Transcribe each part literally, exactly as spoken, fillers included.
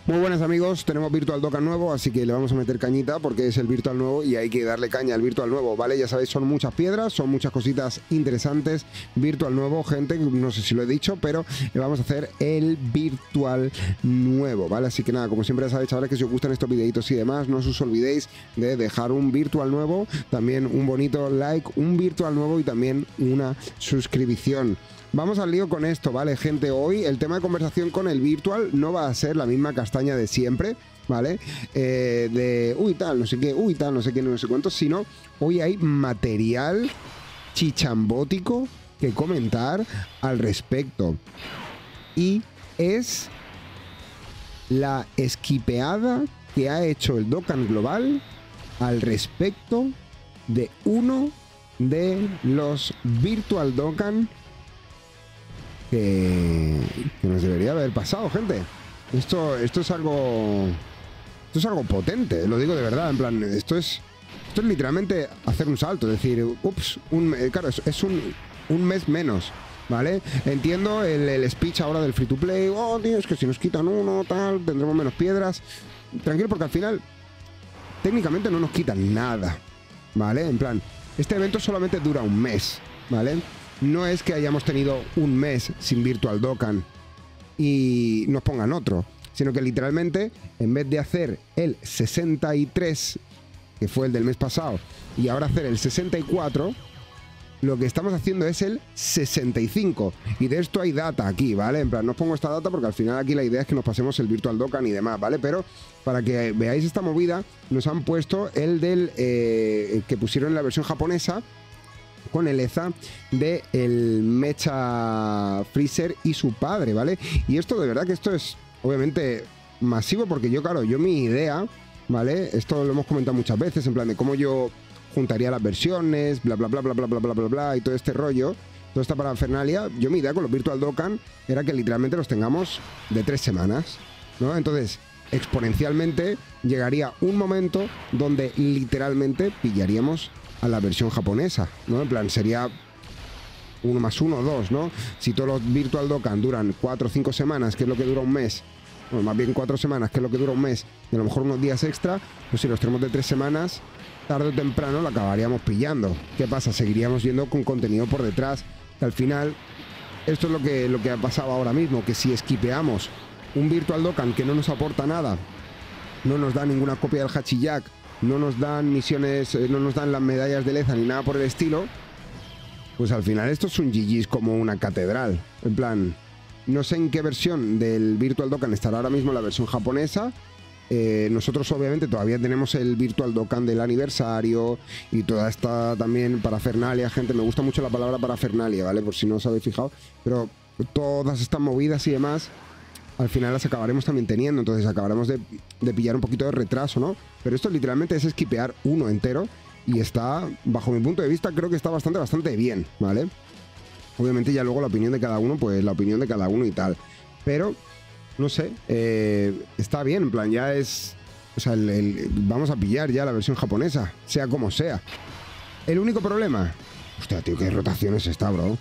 Muy buenas amigos, tenemos Virtual Dokkan nuevo, así que le vamos a meter cañita porque es el Virtual nuevo y hay que darle caña al Virtual nuevo, ¿vale? Ya sabéis, son muchas piedras, son muchas cositas interesantes. Virtual nuevo, gente, no sé si lo he dicho, pero vamos a hacer el Virtual nuevo, ¿vale? Así que nada, como siempre ya sabéis, chavales, que si os gustan estos videitos y demás, no os olvidéis de dejar un Virtual nuevo, también un bonito like, un Virtual nuevo y también una suscripción. Vamos al lío con esto, ¿vale, gente? Hoy el tema de conversación con el Virtual no va a ser la misma castaña de siempre, ¿vale? Eh, de, uy, tal, no sé qué, uy, tal, no sé qué, no sé cuánto, sino hoy hay material chichambótico que comentar al respecto. Y es la esquipeada que ha hecho el Dokkan Global al respecto de uno de los Virtual Dokkan Que, que nos debería haber pasado, gente. Esto, esto es algo. Esto es algo potente, lo digo de verdad. En plan, esto es. Esto es literalmente hacer un salto. Es decir, ups, un, claro, es, es un, un mes menos, ¿vale? Entiendo el, el speech ahora del free to play. Oh, tío, es que si nos quitan uno, tal, tendremos menos piedras. Tranquilo, porque al final, técnicamente no nos quitan nada, ¿vale? En plan, este evento solamente dura un mes, ¿vale? No es que hayamos tenido un mes sin Virtual Dokkan y nos pongan otro, sino que literalmente, en vez de hacer el sesenta y tres, que fue el del mes pasado, y ahora hacer el sesenta y cuatro, lo que estamos haciendo es el sesenta y cinco. Y de esto hay data aquí, ¿vale? En plan, no os pongo esta data porque al final aquí la idea es que nos pasemos el Virtual Dokkan y demás, ¿vale? Pero para que veáis esta movida, nos han puesto el del eh, que pusieron en la versión japonesa, con el EZA de el Mecha Freezer y su padre, ¿vale? Y esto de verdad que esto es obviamente masivo, porque yo, claro, yo mi idea, ¿vale? Esto lo hemos comentado muchas veces, en plan de cómo yo juntaría las versiones, bla, bla, bla, bla, bla, bla, bla, bla, bla, y todo este rollo, toda esta parafernalia. Yo mi idea con los Virtual Dokkan era que literalmente los tengamos de tres semanas, ¿no? Entonces, exponencialmente llegaría un momento donde literalmente pillaríamos a la versión japonesa, ¿no? En plan, sería uno más uno, dos, ¿no? Si todos los Virtual Dokkan duran cuatro o cinco semanas, que es lo que dura un mes, bueno, más bien cuatro semanas, que es lo que dura un mes, y a lo mejor unos días extra, pues si los tenemos de tres semanas, tarde o temprano lo acabaríamos pillando. ¿Qué pasa? Seguiríamos yendo con contenido por detrás, que al final, esto es lo que, lo que ha pasado ahora mismo, que si esquipeamos un Virtual Dokkan que no nos aporta nada, no nos da ninguna copia del Hachiyak, no nos dan misiones, no nos dan las medallas de Leza ni nada por el estilo, pues al final esto es un G G's como una catedral. En plan, no sé en qué versión del Virtual Dokkan estará ahora mismo la versión japonesa. Eh, nosotros obviamente todavía tenemos el Virtual Dokkan del aniversario y toda esta también parafernalia, gente, me gusta mucho la palabra parafernalia, ¿vale? Por si no os habéis fijado, pero todas estas movidas y demás, al final las acabaremos también teniendo, entonces acabaremos de, de pillar un poquito de retraso, ¿no? Pero esto literalmente es esquipear uno entero y está, bajo mi punto de vista, creo que está bastante, bastante bien, ¿vale? Obviamente ya luego la opinión de cada uno, pues la opinión de cada uno y tal. Pero, no sé, eh, está bien, en plan, ya es... O sea, el, el, vamos a pillar ya la versión japonesa, sea como sea. El único problema... Hostia, tío, qué rotación es esta, bro.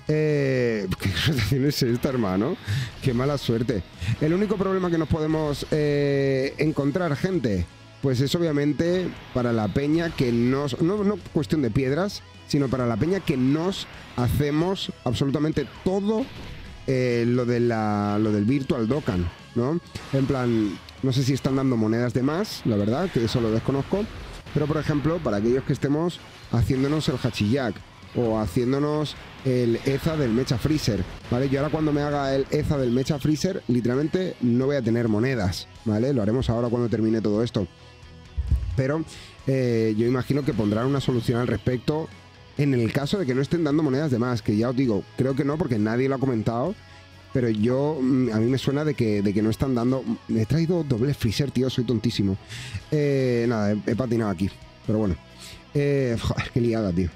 Eh, ¿Qué rotación es esta, hermano? Qué mala suerte. El único problema que nos podemos eh, encontrar, gente, pues es obviamente para la peña que nos... No, no cuestión de piedras, sino para la peña que nos hacemos absolutamente todo eh, lo, de la, lo del Virtual Dokkan, ¿no? En plan, no sé si están dando monedas de más, la verdad, que eso lo desconozco. Pero, por ejemplo, para aquellos que estemos haciéndonos el Hachiyak o haciéndonos el EZA del Mecha Freezer, ¿vale? Yo ahora cuando me haga el EZA del Mecha Freezer, literalmente no voy a tener monedas, ¿vale? Lo haremos ahora cuando termine todo esto. Pero eh, yo imagino que pondrán una solución al respecto en el caso de que no estén dando monedas de más, que ya os digo, creo que no, porque nadie lo ha comentado, pero yo, a mí me suena de que, de que no están dando... Me he traído doble Freezer, tío, soy tontísimo. Eh, nada, he, he patinado aquí, pero bueno. Eh, joder, qué liada, tío.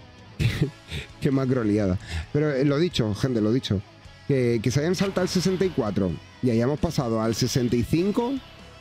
Qué macro liada. Pero eh, lo dicho, gente, lo dicho. Que, que se hayan saltado el sesenta y cuatro y hayamos pasado al sesenta y cinco,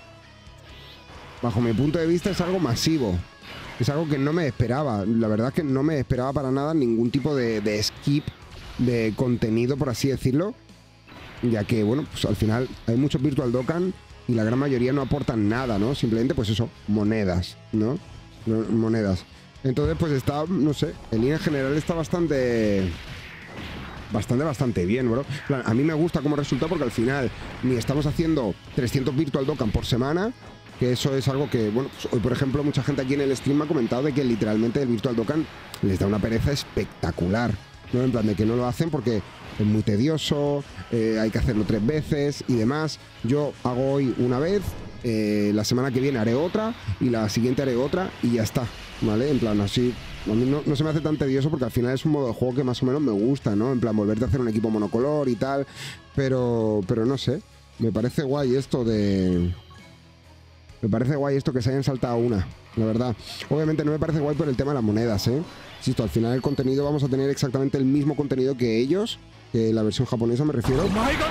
bajo mi punto de vista es algo masivo. Es algo que no me esperaba. La verdad es que no me esperaba para nada ningún tipo de, de skip de contenido, por así decirlo. Ya que, bueno, pues al final hay muchos Virtual Dokkan y la gran mayoría no aportan nada, ¿no? Simplemente, pues eso, monedas, ¿no? Monedas. Entonces, pues está, no sé, en línea general está bastante... Bastante, bastante bien, bro. A mí me gusta como resultado porque al final ni estamos haciendo trescientos Virtual Dokkan por semana, que eso es algo que, bueno, pues hoy por ejemplo mucha gente aquí en el stream me ha comentado de que literalmente el Virtual Dokkan les da una pereza espectacular, ¿no? En plan de que no lo hacen porque es muy tedioso, eh, hay que hacerlo tres veces y demás. Yo hago hoy una vez, eh, la semana que viene haré otra y la siguiente haré otra y ya está, ¿vale? En plan así... A mí no, no se me hace tan tedioso porque al final es un modo de juego que más o menos me gusta, ¿no? En plan, volverte a hacer un equipo monocolor y tal. Pero, pero no sé. Me parece guay esto de... Me parece guay esto que se hayan saltado una, la verdad. Obviamente no me parece guay por el tema de las monedas, ¿eh? Insisto, al final el contenido vamos a tener exactamente el mismo contenido que ellos, que la versión japonesa me refiero.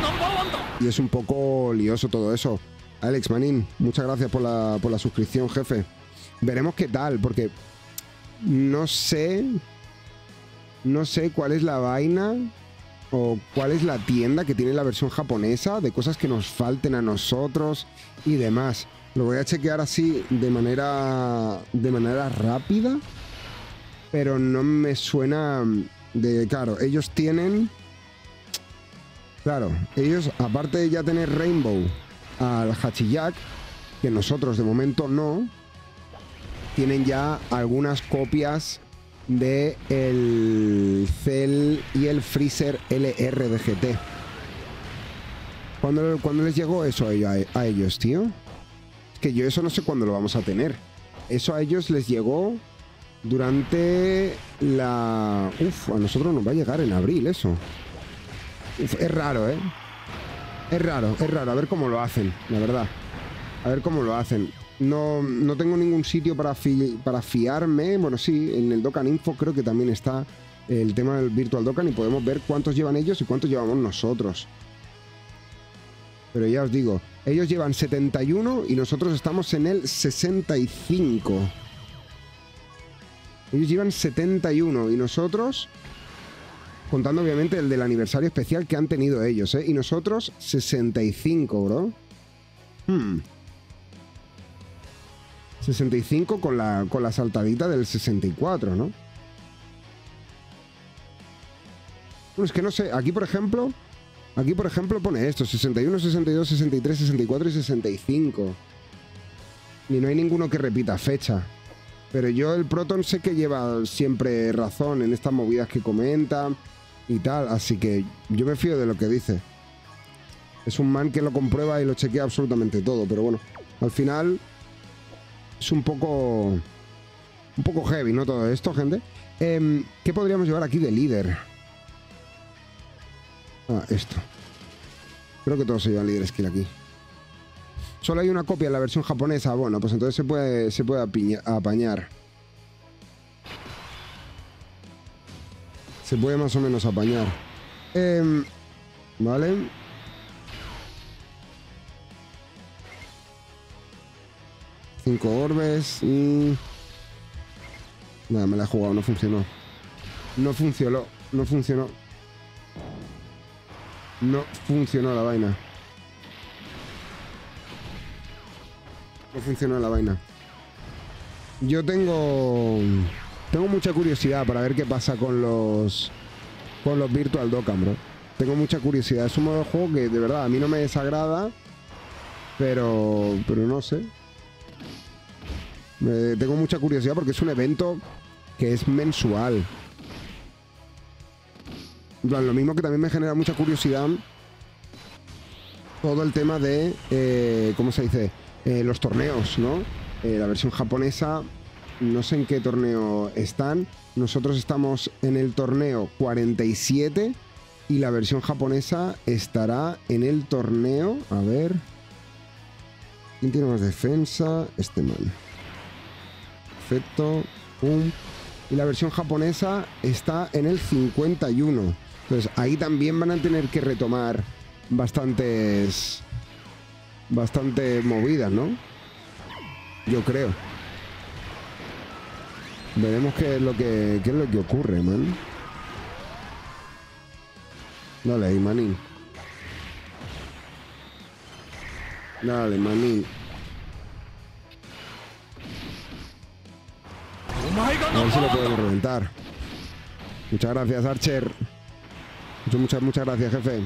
Y es un poco lioso todo eso. Alex Manin, muchas gracias por la, por la suscripción, jefe. Veremos qué tal, porque... No sé, no sé cuál es la vaina o cuál es la tienda que tiene la versión japonesa de cosas que nos falten a nosotros y demás. Lo voy a chequear así de manera, de manera rápida, pero no me suena de... Claro, ellos tienen... Claro, ellos, aparte de ya tener Rainbow al Hachiyak, que nosotros de momento no... Tienen ya algunas copias de el Cell y el Freezer L R de G T. ¿Cuándo, ¿Cuándo les llegó eso a, a ellos, tío? Es que yo eso no sé cuándo lo vamos a tener. Eso a ellos les llegó durante la... Uf, a nosotros nos va a llegar en abril eso. Uf, es raro, ¿eh? Es raro, es raro. A ver cómo lo hacen, la verdad. A ver cómo lo hacen. No, no tengo ningún sitio para, fi, para fiarme. Bueno, sí, en el Dokkan Info creo que también está el tema del Virtual Dokkan y podemos ver cuántos llevan ellos y cuántos llevamos nosotros. Pero ya os digo, ellos llevan setenta y uno y nosotros estamos en el sesenta y cinco. Ellos llevan setenta y uno y nosotros, contando obviamente el del aniversario especial que han tenido ellos, ¿eh? Y nosotros sesenta y cinco, bro. Hmm... sesenta y cinco con la, con la saltadita del sesenta y cuatro, ¿no? Bueno, es que no sé, aquí por ejemplo, aquí por ejemplo pone esto, sesenta y uno, sesenta y dos, sesenta y tres, sesenta y cuatro y sesenta y cinco. Y no hay ninguno que repita fecha. Pero yo el Proton sé que lleva siempre razón en estas movidas que comenta y tal, así que yo me fío de lo que dice. Es un man que lo comprueba y lo chequea absolutamente todo, pero bueno, al final... Es un poco... Un poco heavy, ¿no? Todo esto, gente. Eh, ¿Qué podríamos llevar aquí de líder? Ah, esto. Creo que todos se llevan líder skill aquí. Solo hay una copia en la versión japonesa. Bueno, pues entonces se puede, se puede apiña, apañar. Se puede más o menos apañar. Eh, vale. Cinco orbes y... Nada, me la he jugado, no funcionó. No funcionó, no funcionó. No funcionó la vaina. No funcionó la vaina. Yo tengo... Tengo mucha curiosidad para ver qué pasa con los... Con los Virtual Dokkan, bro. Tengo mucha curiosidad. Es un modo de juego que de verdad a mí no me desagrada. Pero... Pero no sé. Eh, tengo mucha curiosidad porque es un evento que es mensual. En plan, lo mismo que también me genera mucha curiosidad todo el tema de, eh, ¿cómo se dice? Eh, los torneos, ¿no? Eh, la versión japonesa, no sé en qué torneo están. Nosotros estamos en el torneo cuarenta y siete y la versión japonesa estará en el torneo... A ver... ¿Quién tiene más defensa? Este man. Perfecto. Pum. Y la versión japonesa está en el cincuenta y uno. Entonces ahí también van a tener que retomar bastantes... Bastantes movidas, ¿no? Yo creo. Veremos qué es lo que, qué es lo que ocurre, man. Dale ahí, manín. Dale, manín. A ver si lo podemos reventar. Muchas gracias, Archer. Muchas, muchas, muchas gracias, jefe.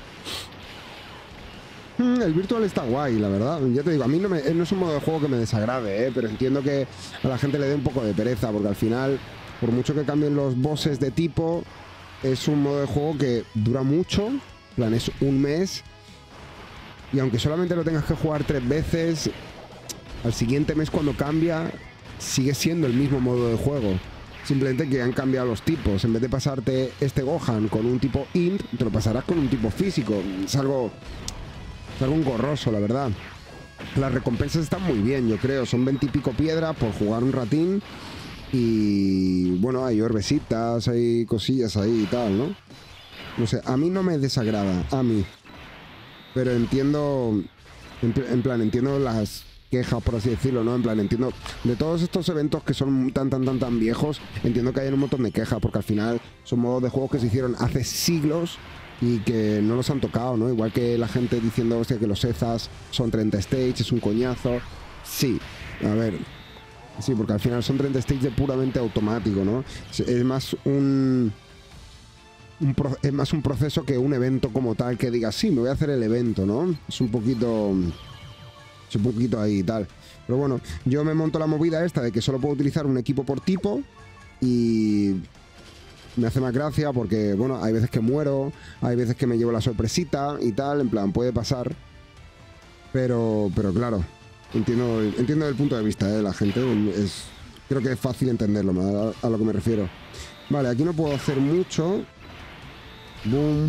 Mm, el virtual está guay, la verdad. Ya te digo, a mí no, me, no es un modo de juego que me desagrade, ¿eh? Pero entiendo que a la gente le dé un poco de pereza, porque al final, por mucho que cambien los bosses de tipo, es un modo de juego que dura mucho. En plan, es un mes. Y aunque solamente lo tengas que jugar tres veces, al siguiente mes cuando cambia, sigue siendo el mismo modo de juego. Simplemente que han cambiado los tipos. En vez de pasarte este Gohan con un tipo int, te lo pasarás con un tipo físico. Es algo, es algo engorroso, la verdad. Las recompensas están muy bien, yo creo. Son veinte y pico piedras por jugar un ratín. Y bueno, hay orbesitas, hay cosillas ahí y tal, ¿no? No sé, a mí no me desagrada, a mí. Pero entiendo, en, en plan, entiendo las quejas, por así decirlo, ¿no? En plan, entiendo, de todos estos eventos que son tan, tan, tan, tan viejos, entiendo que hay un montón de quejas, porque al final son modos de juegos que se hicieron hace siglos y que no los han tocado, ¿no? Igual que la gente diciendo, hostia, que los E Z As son treinta stages, es un coñazo. Sí, a ver, sí, porque al final son treinta stages de puramente automático, ¿no? Es más un... Un pro, es más un proceso que un evento como tal que diga, sí, me voy a hacer el evento, ¿no? Es un poquito... Es un poquito ahí y tal. Pero bueno, yo me monto la movida esta de que solo puedo utilizar un equipo por tipo y me hace más gracia porque, bueno, hay veces que muero, hay veces que me llevo la sorpresita y tal, en plan, puede pasar. Pero, pero claro, entiendo, entiendo el punto de vista de la gente. Es, creo que es fácil entenderlo, a, a lo que me refiero. Vale, aquí no puedo hacer mucho. Boom.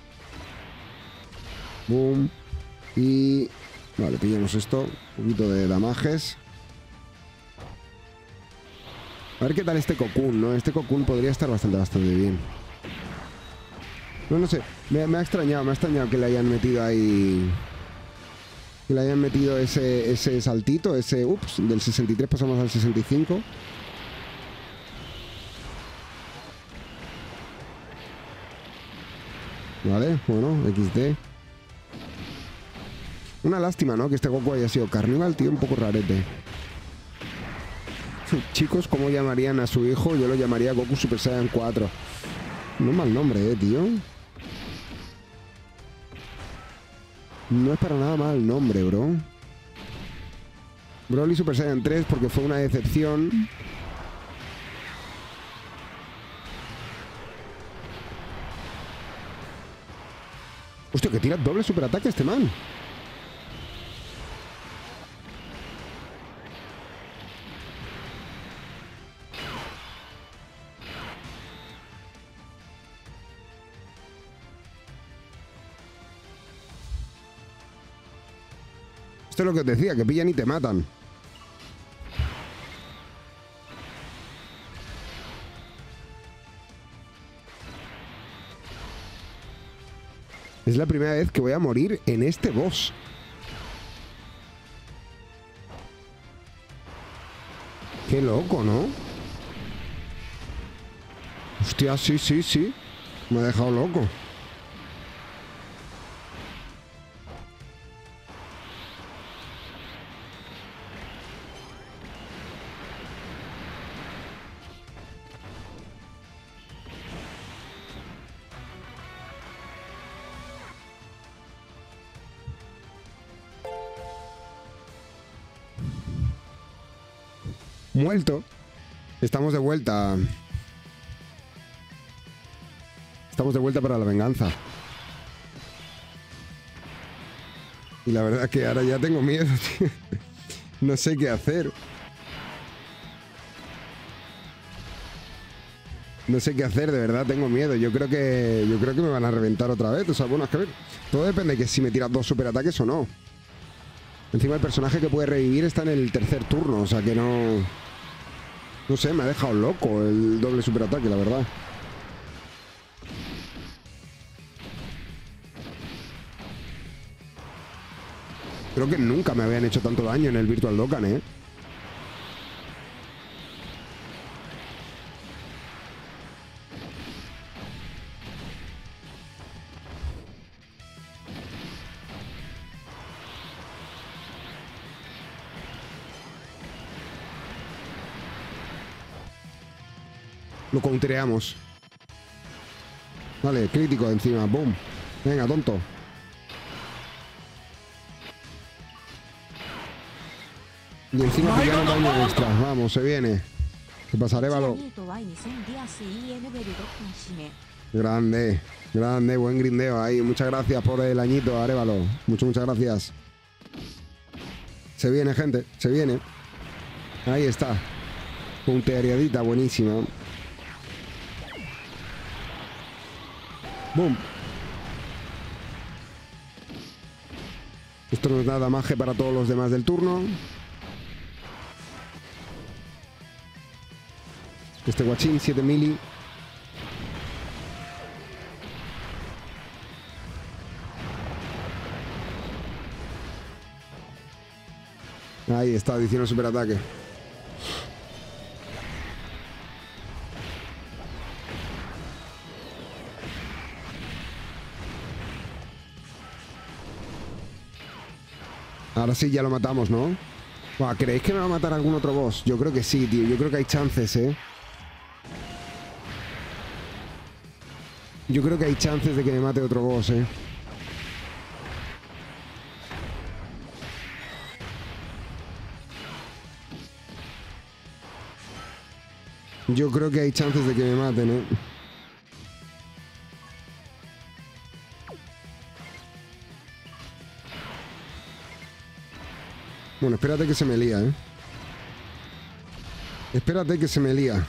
Boom. Y... Vale, pillamos esto. Un poquito de damajes. A ver qué tal este Cocoon, ¿no? Este Cocoon podría estar bastante, bastante bien. No, no sé. Me, me ha extrañado, me ha extrañado que le hayan metido ahí... Que le hayan metido ese, ese saltito, ese... Ups, del sesenta y tres pasamos al sesenta y cinco. Vale, bueno, equis de. Una lástima, ¿no? Que este Goku haya sido carníval, tío, un poco rarete. Chicos, ¿cómo llamarían a su hijo? Yo lo llamaría Goku Super Saiyan cuatro. No es mal nombre, eh, tío. No es para nada mal nombre, bro. Broly Super Saiyan tres porque fue una decepción. Hostia, que tira doble superataque este man. Esto es lo que os decía, que pillan y te matan. Es la primera vez que voy a morir en este boss. Qué loco, ¿no? Hostia, sí, sí, sí. Me ha dejado loco. Muerto. Estamos de vuelta. Estamos de vuelta para la venganza. Y la verdad es que ahora ya tengo miedo, tío. No sé qué hacer. No sé qué hacer, de verdad tengo miedo. Yo creo que. Yo creo que me van a reventar otra vez. O sea, bueno, es que a ver. Todo depende de que si me tiras dos superataques o no. Encima el personaje que puede revivir está en el tercer turno. O sea que no. No sé, me ha dejado loco el doble superataque, la verdad. Creo que nunca me habían hecho tanto daño en el Virtual Dokkan, ¿eh? Lo countereamos. Vale, crítico encima. Boom. Venga, tonto. Y encima pillamos daño extra. Vamos, se viene. ¿Qué pasa, Arévalo? Grande, grande, buen grindeo ahí. Muchas gracias por el añito, Arévalo. Muchas, muchas gracias. Se viene, gente, se viene. Ahí está. Punteariadita, buenísima. Boom. Esto nos da damaje para todos los demás del turno. Este guachín, siete mili. Ahí está, diciendo superataque. Ahora sí ya lo matamos, ¿no? Buah, ¿creéis que me va a matar algún otro boss? Yo creo que sí, tío. Yo creo que hay chances, ¿eh? Yo creo que hay chances de que me mate otro boss, ¿eh? Yo creo que hay chances de que me maten, ¿eh? Bueno, espérate que se me lía, ¿eh? Espérate que se me lía.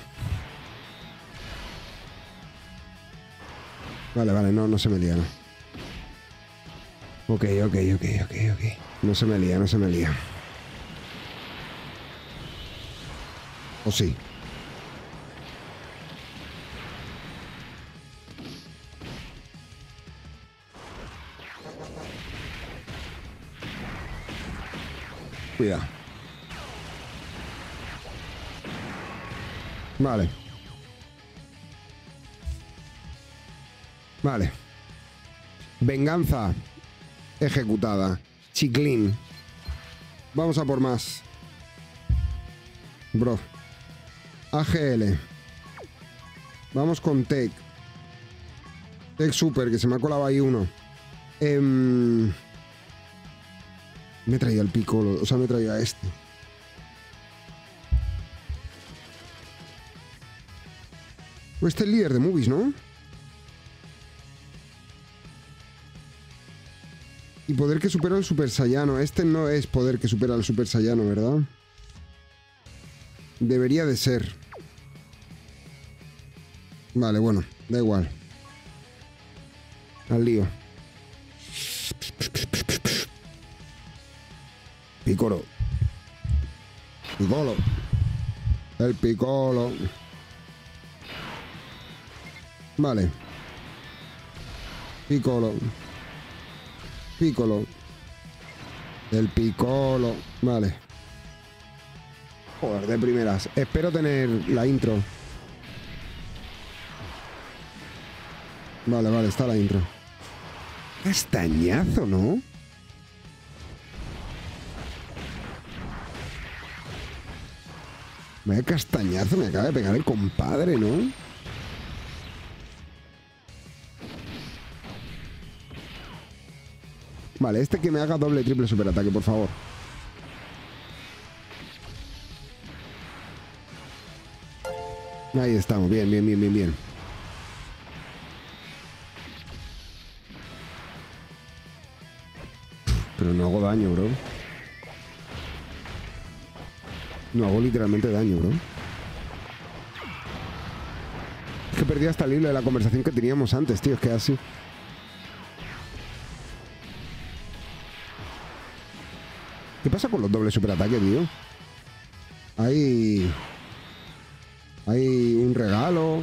Vale, vale, no, no se me lía, no. Ok, ok, ok, ok, ok. No se me lía, no se me lía. ¿O sí? Cuidado. Vale. Vale. Venganza ejecutada. Chiclín. Vamos a por más. Bro. A G L. Vamos con Tech. Tech Super, que se me ha colado ahí uno. Eh... Me he traído al Piccolo, o sea, me he traído a este. Este es el líder de movies, ¿no? Y poder que supera al Super Saiyano. Este no es poder que supera al Super Saiyano, ¿verdad? Debería de ser. Vale, bueno, da igual. Al lío. Piccolo. Piccolo. El Piccolo. Vale. Piccolo. Piccolo. El Piccolo. Vale. Joder, de primeras. Espero tener la intro. Vale, vale, está la intro. Castañazo, ¿no? Vaya castañazo me acaba de pegar el compadre, ¿no? Vale, este que me haga doble triple superataque, por favor. Ahí estamos, bien, bien, bien, bien, bien. Pero no hago daño, bro. No hago literalmente daño, bro. Es que perdí hasta el hilo de la conversación que teníamos antes, tío. Es que así. ¿Qué pasa con los dobles superataques, tío? Hay... Hay un regalo.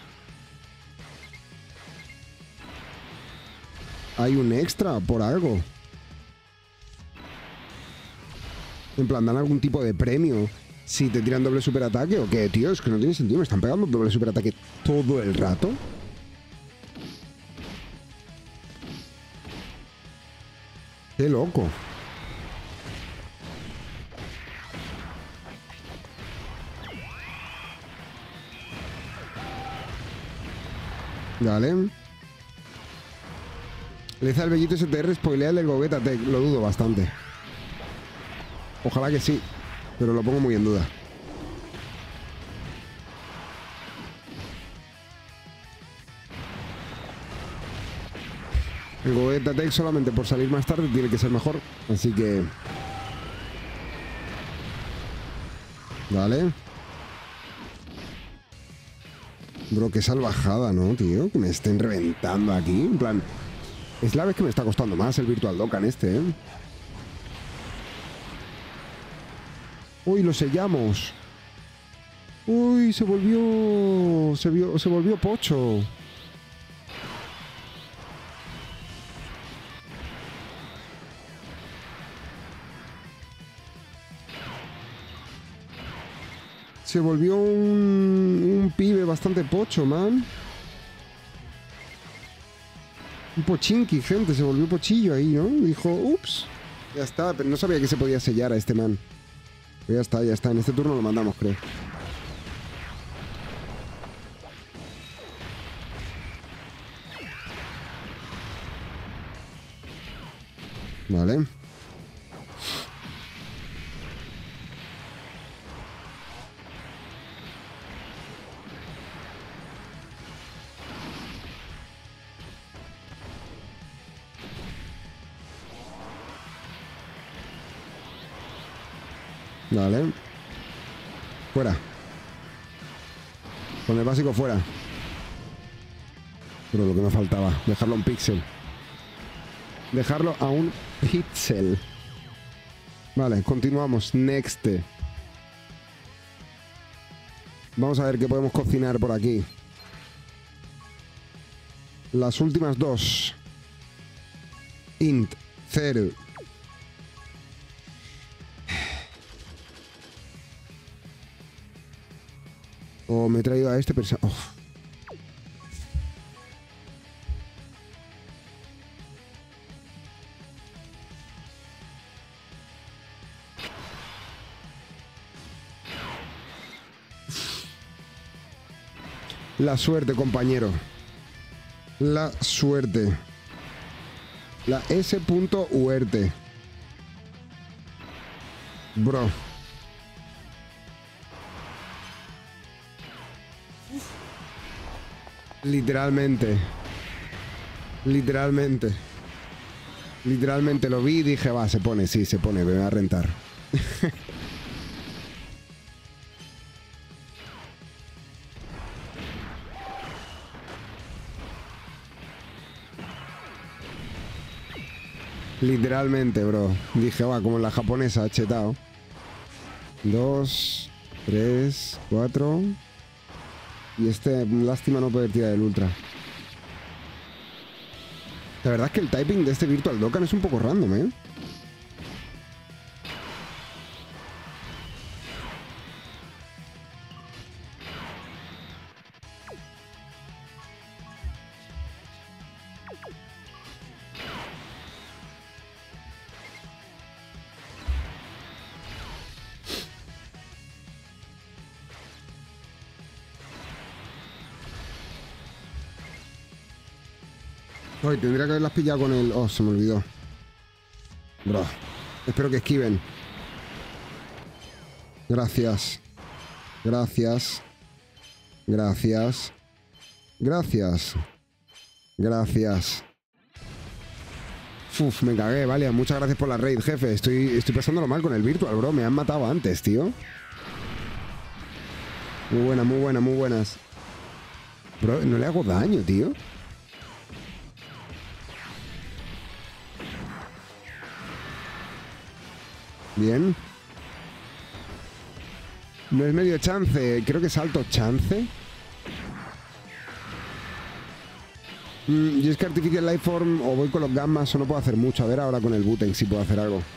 Hay un extra por algo. En plan, ¿dan algún tipo de premio si te tiran doble superataque o qué, tío? Es que no tiene sentido. ¿Me están pegando doble superataque todo el rato? ¡Qué loco! Vale. Le dice al Bellito S T R spoilea el del Gogeta Tech. Lo dudo bastante. Ojalá que sí, pero lo pongo muy en duda. El Gogeta Tech solamente por salir más tarde tiene que ser mejor. Así que... Vale. Bro, qué salvajada, ¿no, tío? Que me estén reventando aquí. En plan... Es la vez que me está costando más el Virtual Dokkan este, ¿eh? Uy, lo sellamos. Uy, se volvió... Se, vio... se volvió pocho. Se volvió un, un pibe bastante pocho, man. Un pochinki, gente. Se volvió pochillo ahí, ¿no? Dijo, ups. Ya está, pero no sabía que se podía sellar a este man. Pues ya está, ya está. En este turno lo mandamos, creo. Vale. Vale. Fuera. Con el básico fuera. Pero lo que me faltaba, dejarlo a un píxel. Dejarlo a un píxel. Vale, continuamos. Next. Vamos a ver qué podemos cocinar por aquí. Las últimas dos. Int, cero. Oh, me he traído a este persona. Oh. La suerte, compañero. La suerte. La S.Uerte. Bro. Literalmente. Literalmente. Literalmente lo vi y dije, va, se pone, sí, se pone, me va a rentar. Literalmente, bro. Dije, va, como en la japonesa, chetao. Dos, tres, cuatro. Y este, lástima no poder tirar el ultra. La verdad es que el typing de este Virtual Dokkan es un poco random, ¿eh? Hoy tendría que haberlas pillado con el... Oh, se me olvidó. Bro. Espero que esquiven. Gracias. Gracias. Gracias. Gracias. Gracias. Uf, me cagué, vale. Muchas gracias por la raid, jefe. Estoy, estoy pasándolo mal con el Virtual, bro. Me han matado antes, tío. Muy buena, muy buena, muy buenas. Bro, no le hago daño, tío. Bien. No es medio chance. Creo que es alto chance. Mm, y es que Artificial Lifeform o voy con los gammas o no puedo hacer mucho. A ver ahora con el Buten si puedo hacer algo.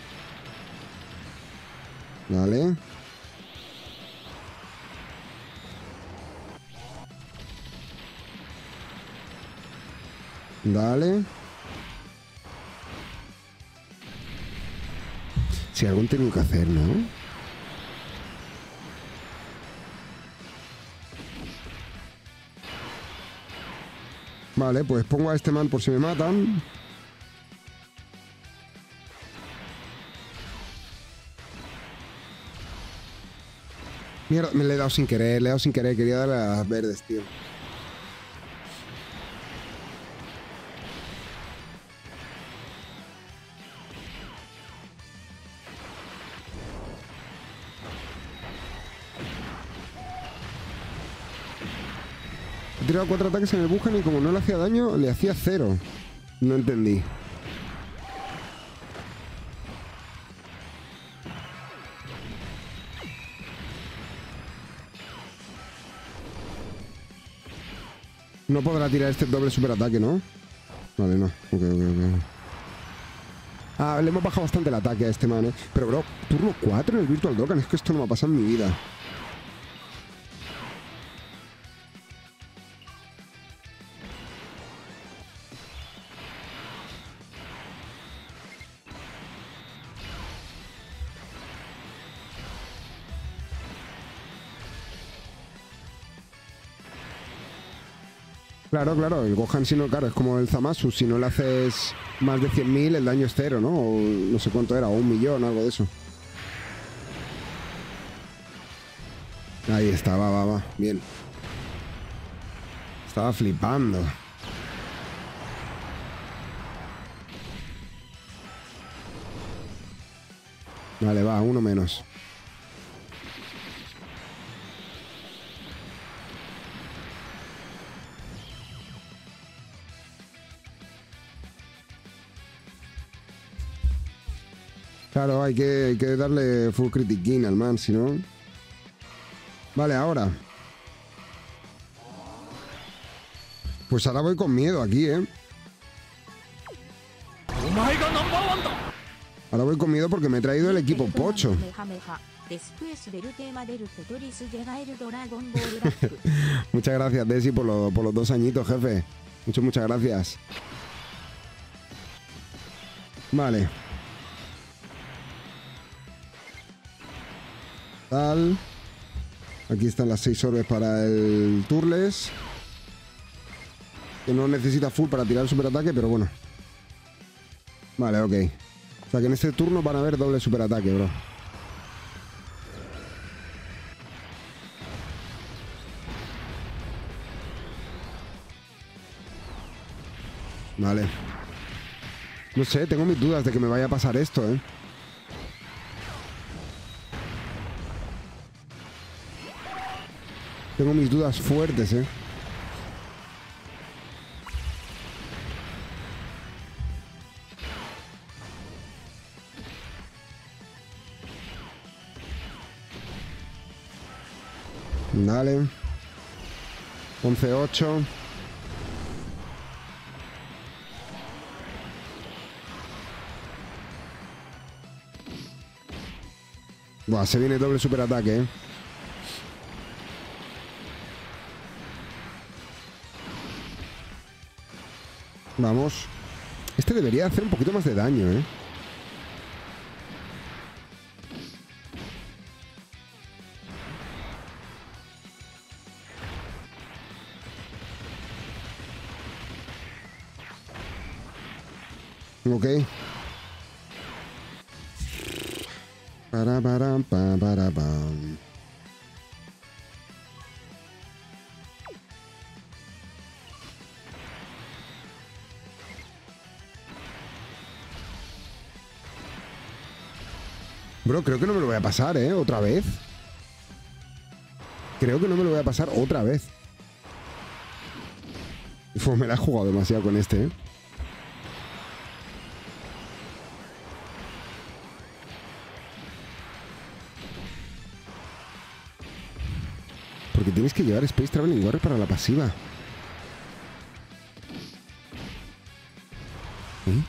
Vale. Dale. Si algo tengo que hacer, ¿no? Vale, pues pongo a este man por si me matan. Mierda, me le he dado sin querer, le he dado sin querer. Quería darle a las verdes, tío. He tirado cuatro ataques en el Wuhan y como no le hacía daño, le hacía cero. No entendí. No podrá tirar este doble superataque, ¿no? Vale, no. Ok, ok, ok. Ah, le hemos bajado bastante el ataque a este man, ¿eh? Pero, bro, turno cuatro en el Virtual Dokkan. Es que esto no me ha pasado en mi vida. Claro, claro, el Gohan si no, claro, es como el Zamasu, si no le haces más de cien mil el daño es cero, ¿no? O no sé cuánto era, o un millón, algo de eso. Ahí está, va, va, va, bien. Estaba flipando. Vale, va, uno menos. Claro, hay que, hay que darle full critiquín al man, si no... Vale, ahora. Pues ahora voy con miedo aquí, ¿eh? Ahora voy con miedo porque me he traído el equipo pocho. Muchas gracias, Desi, por, lo, por los dos añitos, jefe. Muchas, muchas gracias. Vale. Tal. Aquí están las seis orbes para el Turles. Que no necesita full para tirar el superataque, pero bueno. Vale, ok. O sea que en este turno van a haber doble superataque, bro. Vale. No sé, tengo mis dudas de que me vaya a pasar esto, ¿eh? Tengo mis dudas fuertes, ¿eh? Dale. once ocho. Buah, se viene doble superataque, ¿eh? Vamos. Este debería hacer un poquito más de daño, ¿eh? Ok. Para, para, pa, para, pam. Bro, creo que no me lo voy a pasar, ¿eh? Otra vez. Creo que no me lo voy a pasar otra vez. Uf, me la he jugado demasiado con este, ¿eh? Porque tienes que llevar Space Traveling Warrior para la pasiva. ¿Eh?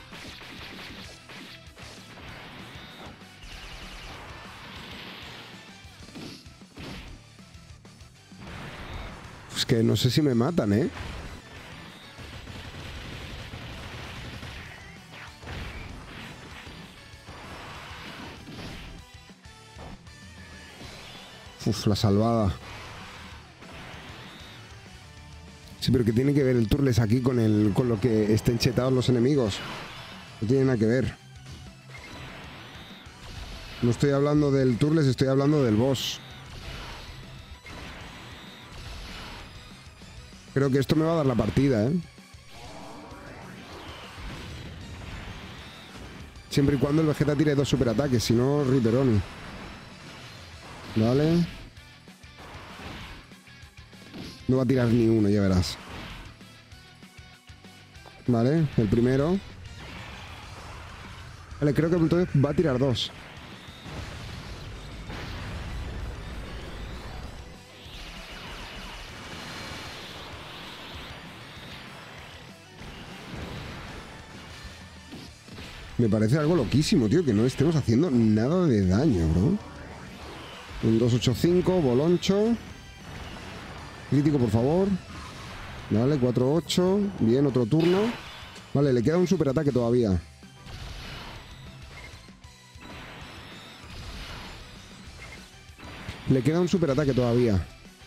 Pues que no sé si me matan, ¿eh? Uf, la salvada. Sí, pero ¿qué tiene que ver el Turles aquí con, el, con lo que estén chetados los enemigos? No tiene nada que ver. No estoy hablando del Turles, estoy hablando del boss. Creo que esto me va a dar la partida, ¿eh? Siempre y cuando el Vegeta tire dos superataques, si no, Riperoni. Vale. No va a tirar ni uno, ya verás. Vale, el primero. Vale, creo que entonces va a tirar dos. Me parece algo loquísimo, tío, que no estemos haciendo nada de daño, bro. Un dos ocho cinco, boloncho. Crítico, por favor. Vale, cuatro ocho. Bien, otro turno. Vale, le queda un superataque todavía. Le queda un superataque todavía.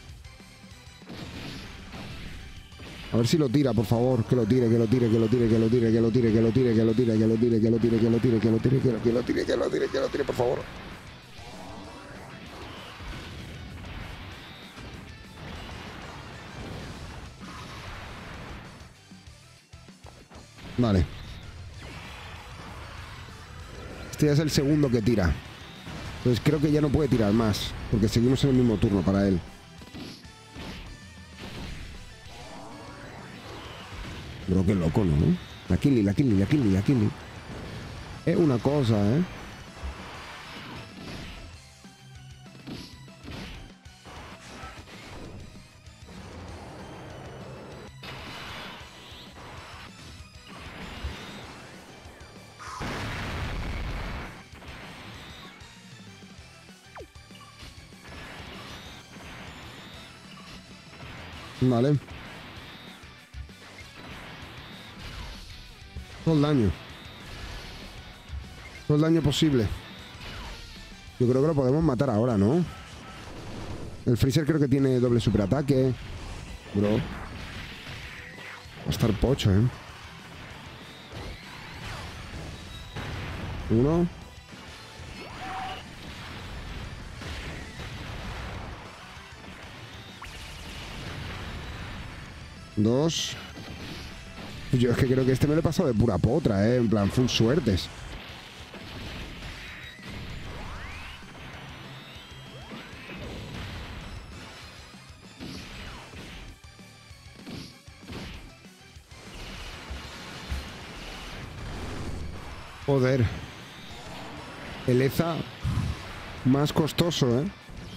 A ver si lo tira, por favor. Que lo tire, que lo tire, que lo tire, que lo tire, que lo tire, que lo tire, que lo tire, que lo tire, que lo tire, que lo tire, que lo tire, que lo tire, que lo tire, que lo tire, que lo tire, por favor. Vale. Este ya es el segundo que tira. Entonces creo que ya no puede tirar más, porque seguimos en el mismo turno para él. Bro, qué loco, ¿no? La Killy, la Killy, la Killy, la Killy. Es una cosa, ¿eh? Vale. Todo el daño. Todo el daño posible. Yo creo que lo podemos matar ahora, ¿no? El Freezer creo que tiene doble superataque. Bro. Va a estar pocho, ¿eh? Uno. Dos. Yo es que creo que este me lo he pasado de pura potra, ¿eh? En plan, full suertes. Joder. El Eza más costoso, ¿eh?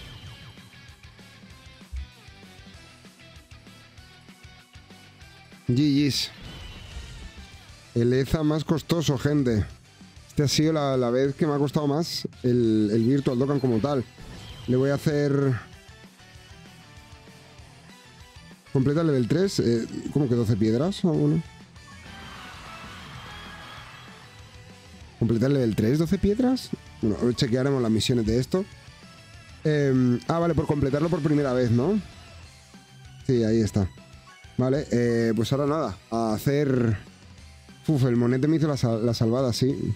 G G's. El Eza más costoso, gente. Este ha sido la, la vez que me ha costado más el, el Virtual Dokkan como tal. Le voy a hacer... Completa el level tres. Eh, ¿Cómo que doce piedras? Ah, bueno. ¿Completar el level tres, doce piedras? Bueno, hoy chequearemos las misiones de esto. Eh, ah, vale, por completarlo por primera vez, ¿no? Sí, ahí está. Vale, eh, pues ahora nada. A hacer... Uf, el monete me hizo la, sal la salvada, sí.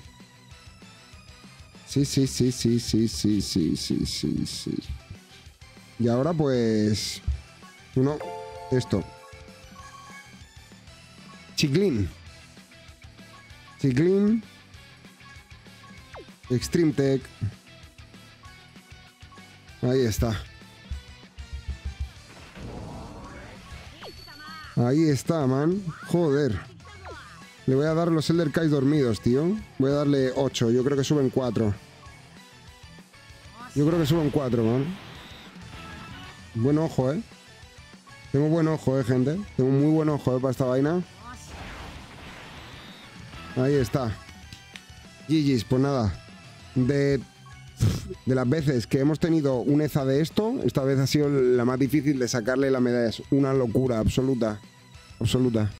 Sí, sí, sí, sí, sí, sí, sí, sí, sí, sí. Y ahora pues... Uno, esto. Chiclin. Chiclin. Extreme Tech. Ahí está. Ahí está, man. Joder. Le voy a dar los Elder Kais dormidos, tío. Voy a darle ocho. Yo creo que suben cuatro. Yo creo que suben cuatro, man. Buen ojo, eh. Tengo buen ojo, eh, gente. Tengo muy buen ojo, eh, para esta vaina. Ahí está. G G's, pues nada. De, de las veces que hemos tenido un Eza de esto, esta vez ha sido la más difícil de sacarle las medallas. Una locura absoluta. Absoluta.